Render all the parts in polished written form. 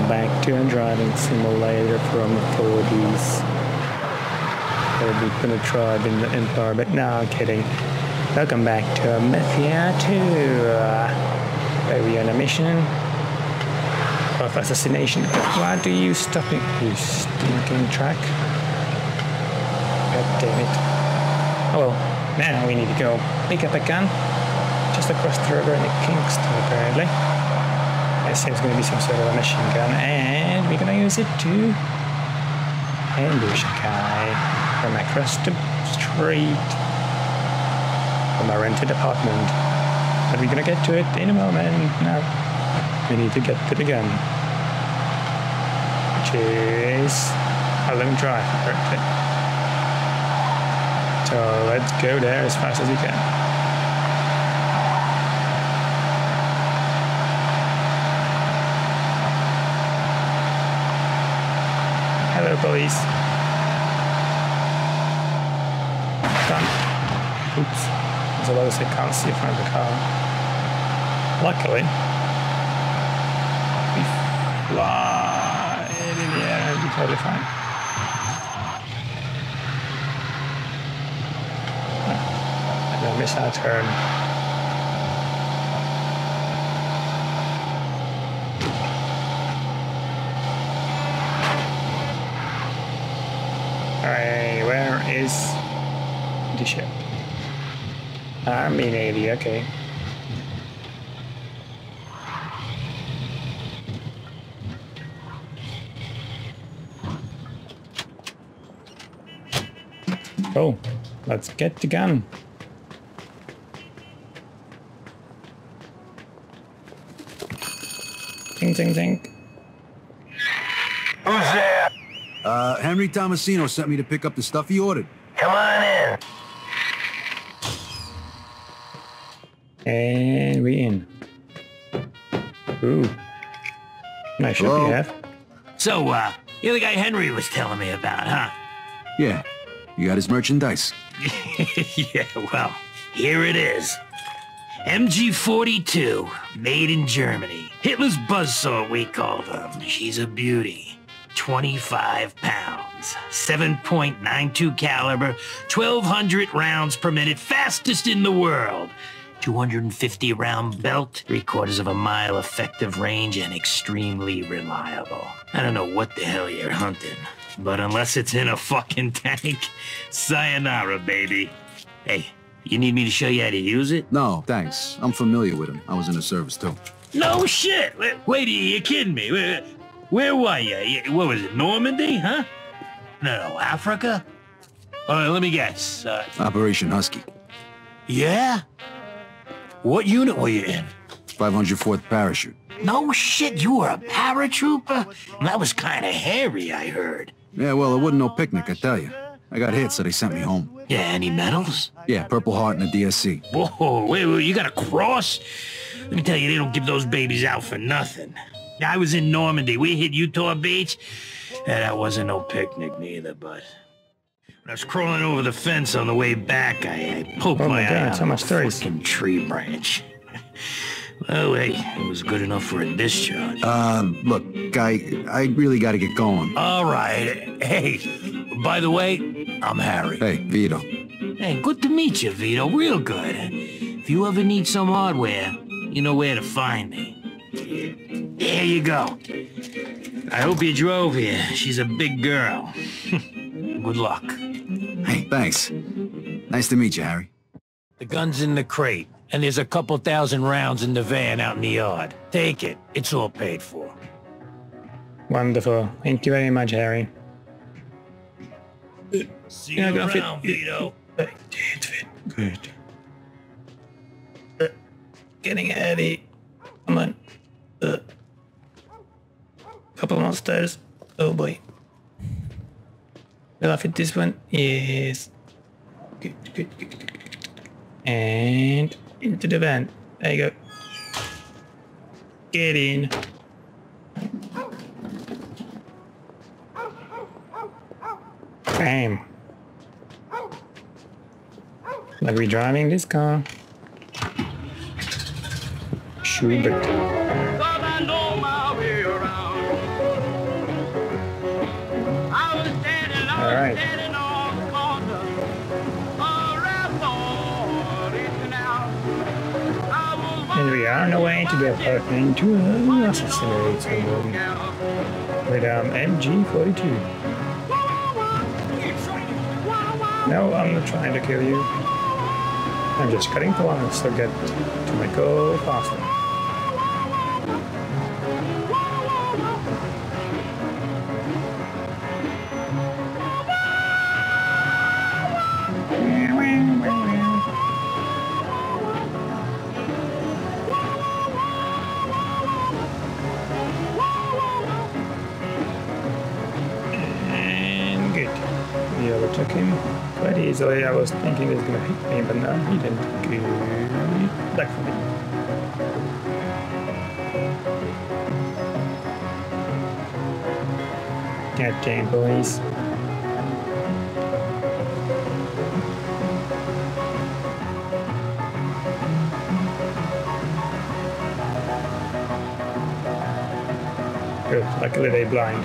back to a driving simulator from the 40s. We're gonna drive in the Empire, but no, I'm kidding. Welcome back to Mafia II. Where we on a mission of assassination. Why do you stop it, you stinking truck? God damn it. Oh well, now we need to go pick up a gun just across the river in Kingston, apparently. There seems going to be some sort of a machine gun, and we're going to use it to ambush a guy from across the street from a rented apartment. But we're going to get to it in a moment. Now we need to get to the gun, which is a long drive, apparently. So let's go there as fast as we can. Hello, police. Done. Oops. As well as I can't see in front of the car. Luckily, we fly in the air and be totally fine. I'm gonna miss our turn. Alright, where is the ship? Army Navy, okay. Oh, let's get the gun. Ding, ding, ding. Who's there? Henry Tomasino sent me to pick up the stuff he ordered. Come on in. And we in. Ooh. Nice ship you have. So, you're the guy Henry was telling me about, huh? Yeah, you got his merchandise. Yeah, well, here it is. MG42, made in Germany. Hitler's buzzsaw, we called her. She's a beauty. 25 pounds, 7.92 caliber, 1,200 rounds per minute, fastest in the world. 250 round belt, 3/4 of a mile effective range, and extremely reliable. I don't know what the hell you're hunting, but unless it's in a fucking tank, sayonara, baby. Hey, you need me to show you how to use it? No, thanks. I'm familiar with him. I was in the service too. No shit! Wait, you kidding me? Where were you? What was it, Normandy, huh? No, Africa? Let me guess. Operation Husky. Yeah? What unit were you in? 504th Parachute. No shit, you were a paratrooper? That was kind of hairy, I heard. Yeah, well, it wasn't no picnic, I tell you. I got hit, so they sent me home. Yeah, any medals? Yeah, Purple Heart and a DSC. Whoa, wait, you got a cross? Let me tell you, they don't give those babies out for nothing. I was in Normandy. We hit Utah Beach. And that wasn't no picnic neither, but when I was crawling over the fence on the way back, I poked my eye out of a fucking tree branch. Well, hey, it was good enough for a discharge. Look, guy, I really gotta get going. All right. Hey, by the way, I'm Harry. Hey, Vito. Hey, good to meet you, Vito. Real good. If you ever need some hardware, you know where to find me. Here you go. I hope you drove here. She's a big girl. Good luck. Hey, thanks. Nice to meet you, Harry. The gun's in the crate, and there's a couple thousand rounds in the van out in the yard. Take it. It's all paid for. Wonderful. Thank you very much, Harry. See you around, Vito. It fit good. Getting heavy. Come on. Couple more stairs. Oh boy. Will I fit this one? Yes. Good, good, good, good, good. And into the van. There you go. Get in. Bam. Like we driving this car. Schubert. Alright. And we are on the way to the apartment to assassinate someone with MG42. No, I'm not trying to kill you. I'm just cutting corners to get to my goal faster. And good. We overtook him quite easily. I was thinking he was gonna hit me, but no, he didn't. Good. Back for me. God damn, boys. Good, luckily they blind.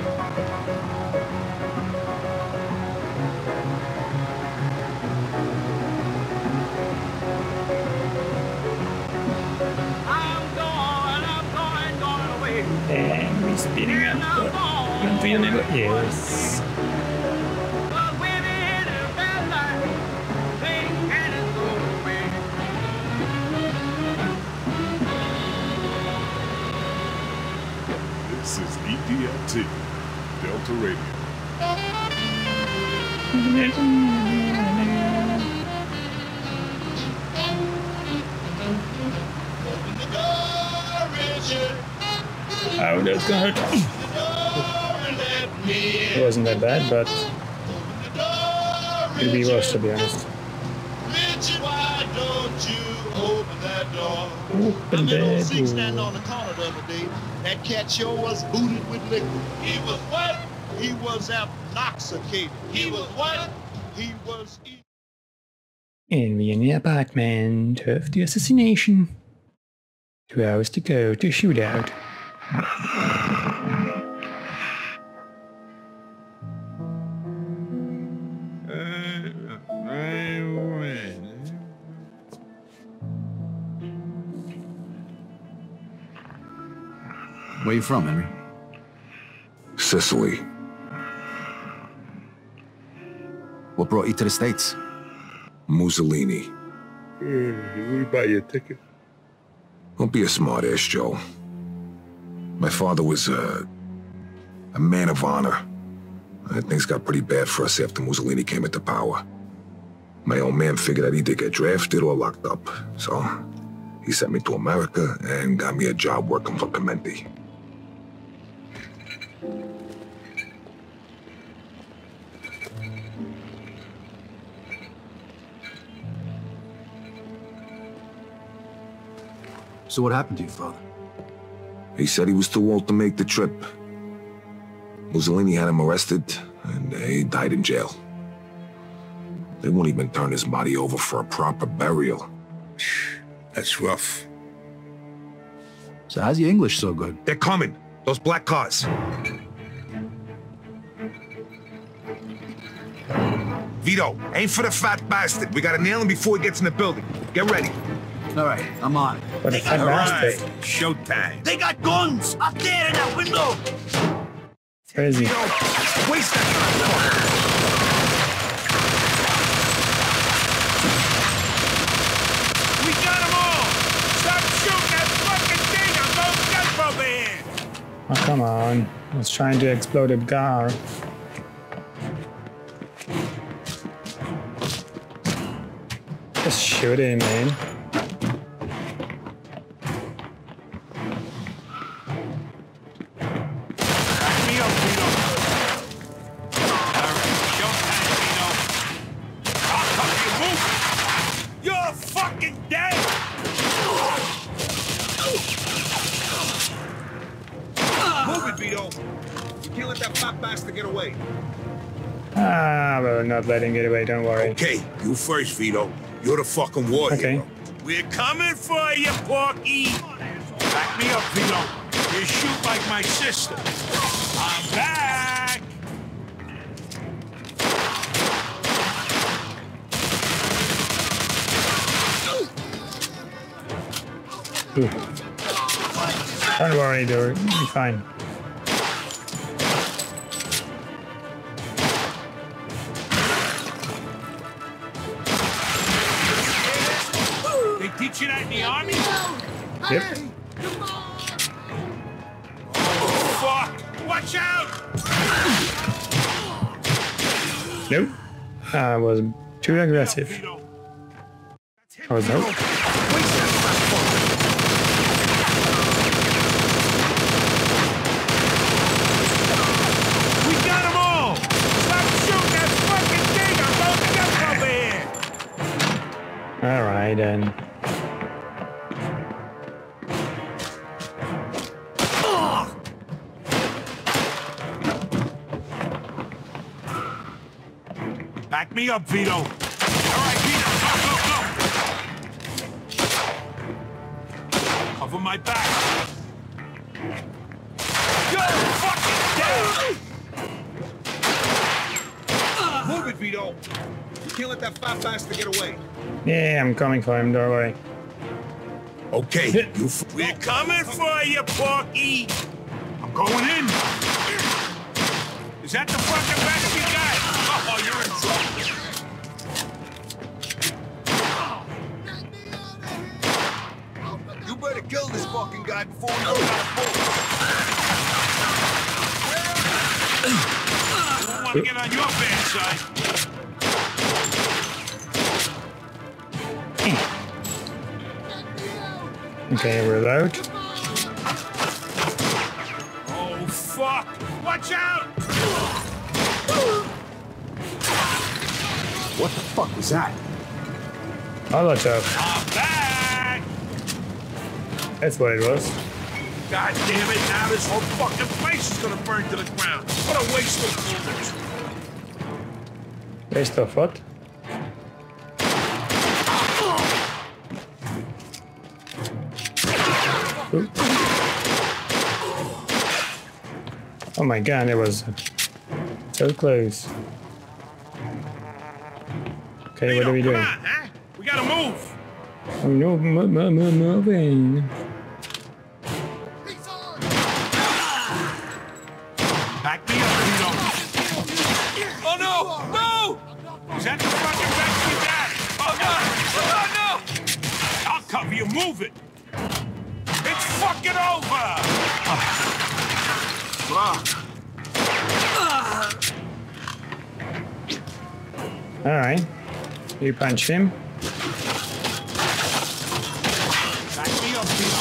And we're speeding up. Don't feel it. Yes. This is EDLT, Delta Radio. Oh, that's gonna hurt. It wasn't that bad, but it'd be worse, to be honest. Open the door. Standing on the corner the other day. That cat sure was booted with liquor. He was what? He was intoxicated. He was what? He was. And we're in the apartment of the assassination. 2 hours to go to shootout. Where you from, Henry? Sicily. What brought you to the States? Mussolini. We buy you a ticket. Don't be a smart-ass, Joe. My father was a man of honor. Things got pretty bad for us after Mussolini came into power. My old man figured I'd either get drafted or locked up. So he sent me to America and got me a job working for Clementi. So what happened to your father? He said he was too old to make the trip. Mussolini had him arrested, and he died in jail. They won't even turn his body over for a proper burial. That's rough. So how's your English so good? They're coming. Those black cars. Vito, aim for the fat bastard. We gotta nail him before he gets in the building. Get ready. All right, I'm on it. What a fat bastard. Showtime. They got guns up there in that window. Where is he? Waste that. We got them all. Stop shooting that fucking thing. I'm going death over here. Oh, come on. I was trying to explode a car. Just shoot him, man. Ah, we're not letting it away, don't worry. Okay, you first, Vito. You're the fucking war hero. Okay. We're coming for you, Porky. Back me up, Vito. You shoot like my sister. I'm back. Ooh. Don't worry, dude. You'll be fine. They teach you that in the army? Yep. Oh, fuck! Watch out! Nope. I was too aggressive. I was nope. We got them all! Stop shooting that fucking thing! I'm loading up over here! Alright then. Back me up, Vito. All right, Vito, go. Cover my back. Go fucking down! Move it, Vito. You can't let that fat bastard get away. Yeah, I'm coming for him, don't worry. Okay, We're coming for you, Porky. I'm going in. Is that the fucking best you got? Oh, you're in trouble. You better kill this fucking guy before we go down I don't want to get on your bad side. Okay, reload. Oh, fuck. Watch out! What the fuck was that? Molotov. I'm back! That's what it was. God damn it, now this whole fucking place is gonna burn to the ground. What a waste of bullets. Waste of what? Ooh. Oh my god, it was so close. Okay, what are we Come doing? on, huh? We gotta move. Oh no, moving. Back me up, Vito. Oh no! No! Is that the fucking best you got? Oh no! I'll cover you, move it! It's fucking over! Alright. You punch him. Back me up, Vito.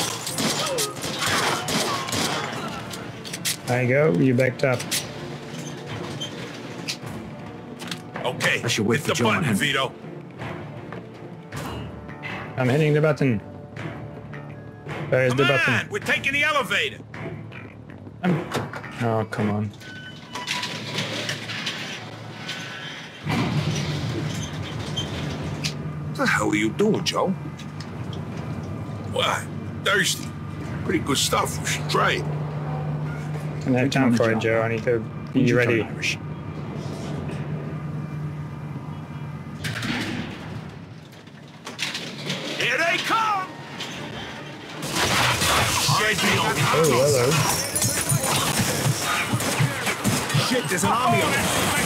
There you go, you backed up. Okay, I should wait hit for the Joe and button, Henry. Vito. I'm hitting the button. Where's the Come button? on, we're taking the elevator. Oh, come on. What the hell are you doing, Joe? What? Thirsty. Pretty good stuff. We should try it. I don't have time for it, Joe. I need to be ready. Here they come! Shit, Vito. Oh, hello. Shit, there's an army on it.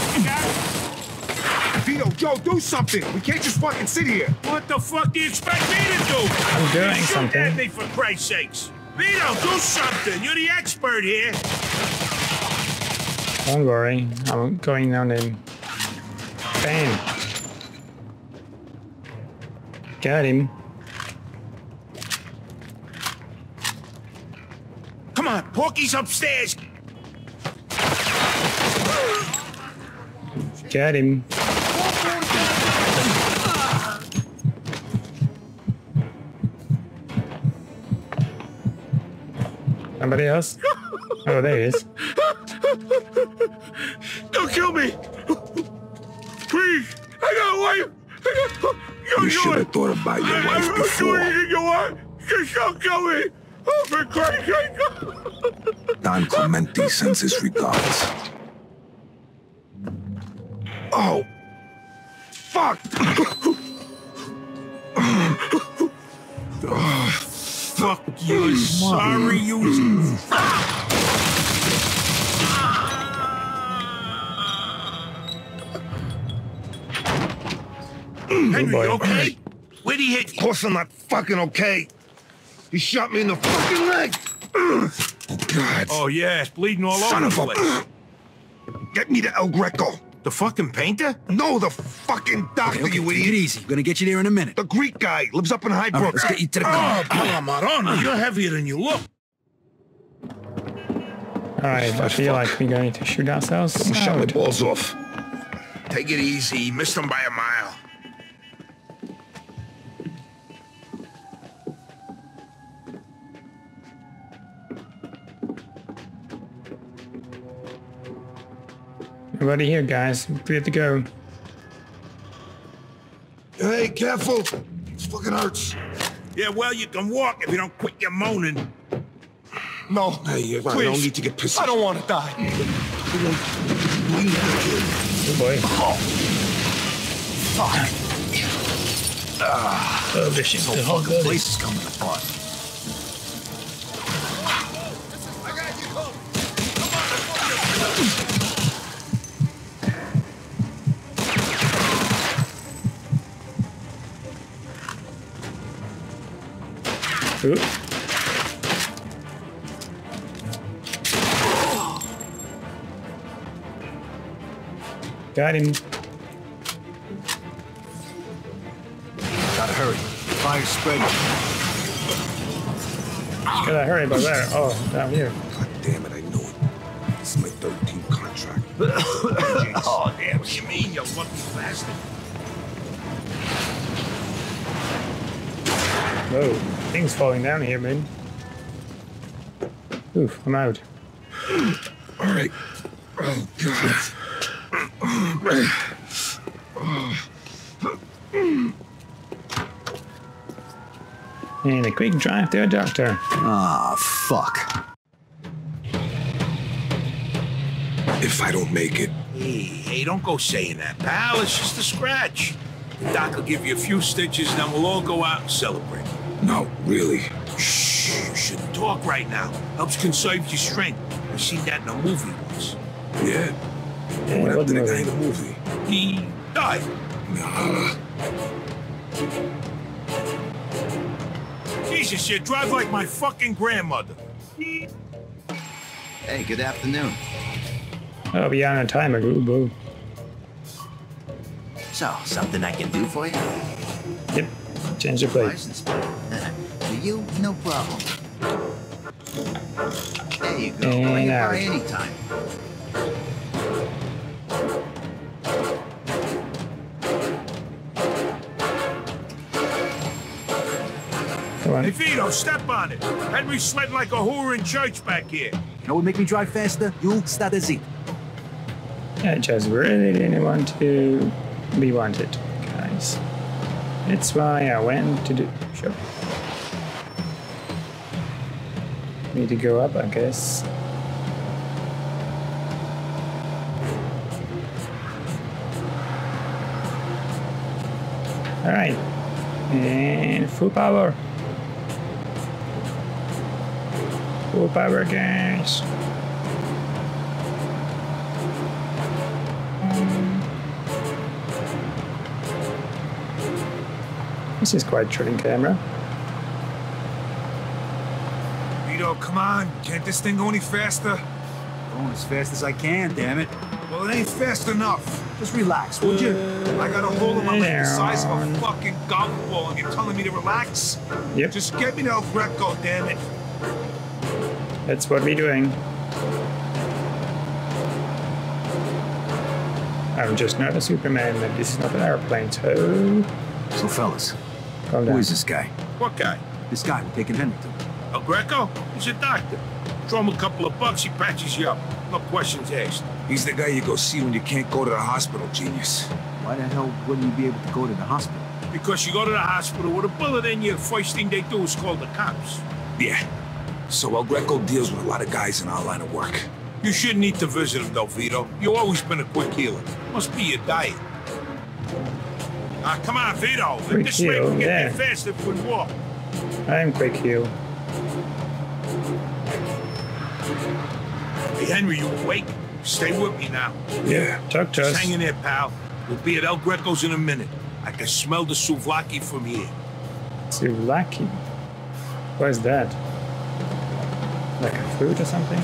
Vito, Joe, do something. We can't just fucking sit here. What the fuck do you expect me to do? I'm doing Shoot something. at me, for Christ's sakes. Vito, do something. You're the expert here. Don't worry. I'm going down in. Bam. Got him. Come on, Porky's upstairs. Got him. Somebody else? Oh, there he is. Don't kill me. Please, I got a wife. You should have thought about your wife do before. anything you want. Just don't kill me. Oh, for Christ's sake. Don Clemente sends his regards. Oh! Fuck! fuck you. Sorry, you. Henry, boy. you okay? Where'd he hit Of you? course I'm not fucking okay. He shot me in the fucking leg. Oh, God. Oh, yeah, it's bleeding all Son over of the a... place. Get me to El Greco. The fucking painter? No, the fucking doctor, Okay, you take it idiot. easy. We're gonna get you there in a minute. The Greek guy lives up in All right, Highbrook. let's get you to the car. Oh, Calamaro, you're heavier than you look. Alright, I feel like we're going to shoot ourselves. I'm shut my out. balls off. Take it easy. Missed him by a mile. Everybody here, guys. Clear to go. Hey, careful. This fucking hurts. Yeah, well, you can walk if you don't quit your moaning. No. Hey, I Please. don't need to get pissy. I don't want to die. Oh boy. Fuck. Oh, this shit's The whole place is coming apart. Ooh. Got him. Gotta hurry. Fire's spreading. Gotta hurry about there. Oh, down here. God damn it, I knew it. This is my 13th contract. Oh, damn, what you mean, you lucky bastard? Whoa, things falling down here, man. Oof, I'm out. All right. Oh, God. And a quick drive to a doctor. Ah, fuck. If I don't make it, Hey, don't go saying that, pal. It's just a scratch. The doc will give you a few stitches, then we'll all go out and celebrate. no, really. Shh, you shouldn't talk right now. Helps conserve your strength. I've seen that in a movie once. Yeah. Yeah, What happened to the movie? guy in the movie? He died. Nah. Jesus, you drive like my fucking grandmother. Hey, good afternoon. Oh, we are on a timer. Ooh, boo. So, something I can do for you? Yep, change the plate. License plate. For you, no problem. There you go. And Bring it out. by anytime. Come Hey, on. Vito, step on it. Henry's sledding like a whore in church back here. You know what make me drive faster? You start a Z. I just really didn't want to be wanted, guys. That's why I went to do. Sure. Need to go up, I guess. All right, and full power. Full power, guys. This is quite thrilling camera. Vito, come on. Can't this thing go any faster? Going as fast as I can, damn it. Well, it ain't fast enough. Just relax, would you? I got a hole in my leg the size of a fucking golf ball, and you're telling me to relax? Yep, Just get me to El Greco, damn it. that's what we're doing. I'm just not a Superman, and this is not an airplane, so So, fellas, calm who down. is this guy? What guy? This guy we're taking Henry to. El Greco? He's a doctor. Throw him a couple of bucks, he patches you up. No questions asked. He's the guy you go see when you can't go to the hospital, genius. Why the hell wouldn't you be able to go to the hospital? Because you go to the hospital with a bullet in you, the first thing they do is call the cops. Yeah. So El Greco deals with a lot of guys in our line of work. You shouldn't need to visit him, though, Vito. You've always been a quick healer. Must be your diet. Come on, Vito. Quick This way we heal, can get yeah. there fast if we walk. I'm quick heal. Hey, Henry, you awake? Stay with me now. Yeah, talk to Just us. hang in there, pal. We'll be at El Greco's in a minute. I can smell the souvlaki from here. Souvlaki. What is that? Like a fruit or something?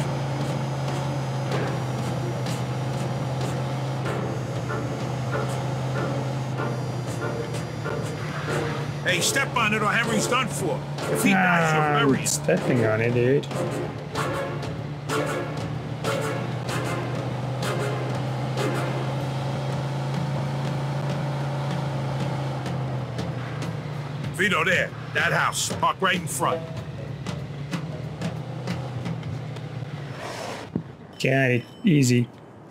Hey, step on it or Henry's done for. If he dies, you'll bury him. Stepping on it, dude. Vito, there. That house. Park right in front. Got it. Easy.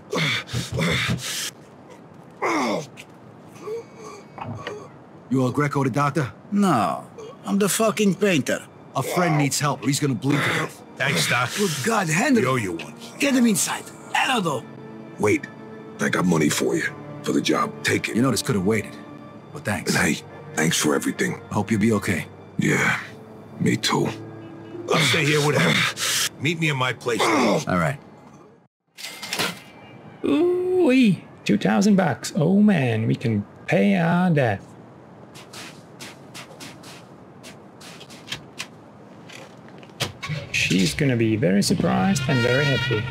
You El Greco the doctor? No, I'm the fucking painter. A friend needs help or he's gonna bleed to death. Thanks, Doc. Good God, Henry. We owe you one. Get him inside. Hello. Wait. I got money for you. For the job. Take it. You know this could have waited. But thanks. And hey, thanks for everything. I hope you'll be okay. Yeah, me too. I'll stay here with him. Meet me in my place. All right. Ooh-wee. $2,000. Oh man, we can pay our debt. She's gonna be very surprised and very happy.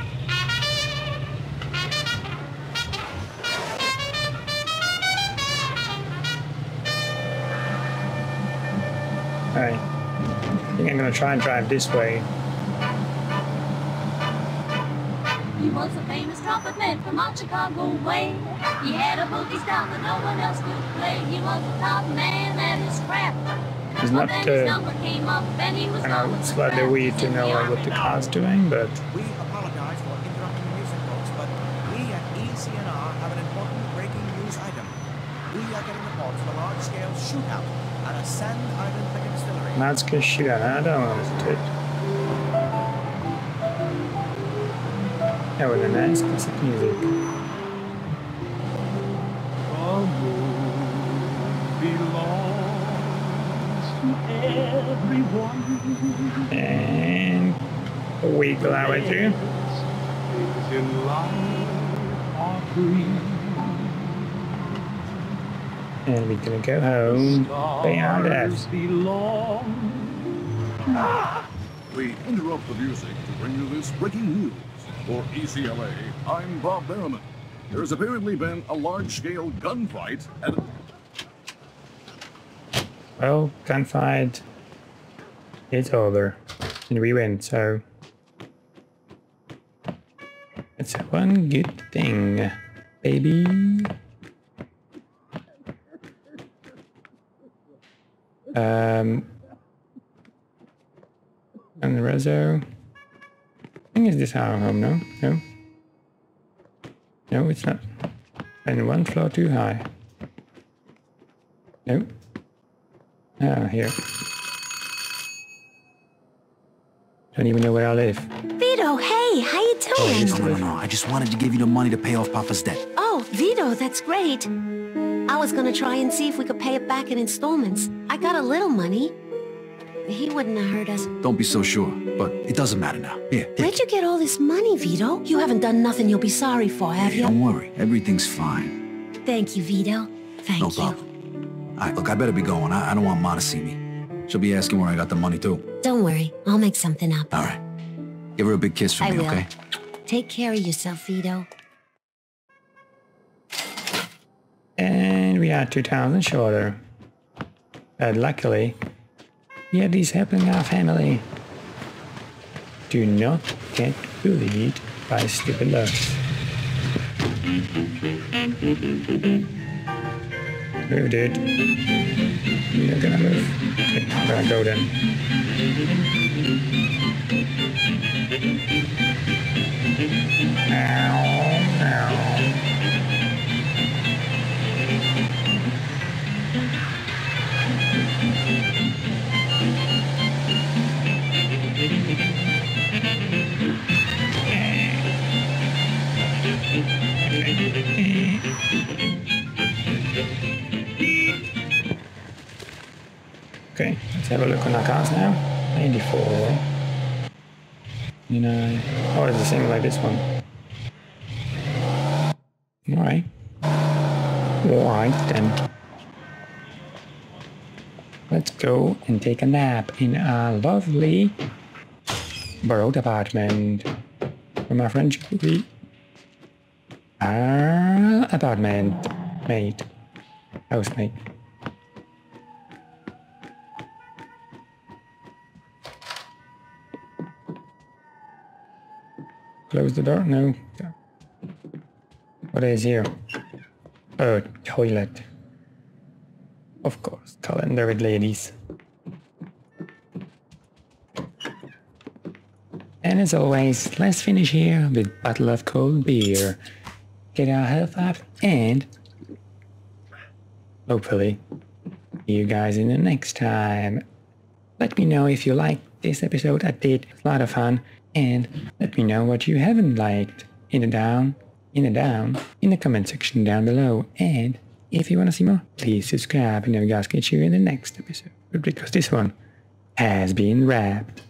Alright. I think I'm gonna try and drive this way. He was a famous trumpet man from out Chicago way. He had a boogie style that no one else could play. He was the top man at his craft. It's not slightly weird to know what the car's doing, but We apologize for interrupting the music, folks, but we at ECNR have an important breaking news item. We are getting reports of a large-scale shootout at a Sand Island liquor distillery. let's go shoot at it. I don't want to take. That was a nice piece of music. And wiggle our way through. And we're gonna go home, pay our debts. We interrupt the music to bring you this breaking news. For ECLA, I'm Bob Berriman. There's apparently been a large-scale gunfight at... Well, gunfight. It's over. And we win, so... It's one good thing, baby. And the rezo. I think it's this our home, no? No? No, it's not. And one floor too high. No. Ah, here. Don't even know where I live. Vito, hey, how you doing? No. I just wanted to give you the money to pay off Papa's debt. Oh, Vito, that's great. I was gonna try and see if we could pay it back in installments. I got a little money. He wouldn't have hurt us. Don't be so sure, but it doesn't matter now. Here. Where'd you get all this money, Vito? You haven't done nothing you'll be sorry for, have you? Don't worry, everything's fine. Thank you, Vito. Thank No problem. All right, look, I better be going. I don't want Ma to see me. She'll be asking where I got the money, too. Don't worry, I'll make something up. All right. Give her a big kiss from me, will. okay? Take care of yourself, Vito. And we are 2,000 shorter. But luckily, we have these helping our family. Do not get bullied by stupid looks. Move, dude. You're not gonna move. Okay, I'm gonna go then. Okay, let's have a look on our cars now. 94. You know, oh, it's the same like this one. Alright. Alright then. Let's go and take a nap in a lovely borrowed apartment from my friend Julie. Our apartment mate. Housemate. Close the door? No. What is here? Oh, toilet. Of course, calendar with ladies. And as always, let's finish here with a bottle of cold beer. Get our health up and hopefully see you guys in the next time. Let me know if you liked this episode. I did. It's a lot of fun. And let me know what you haven't liked in the comment section down below. And if you want to see more, please subscribe and I will catch you in the next episode, because this one has been wrapped.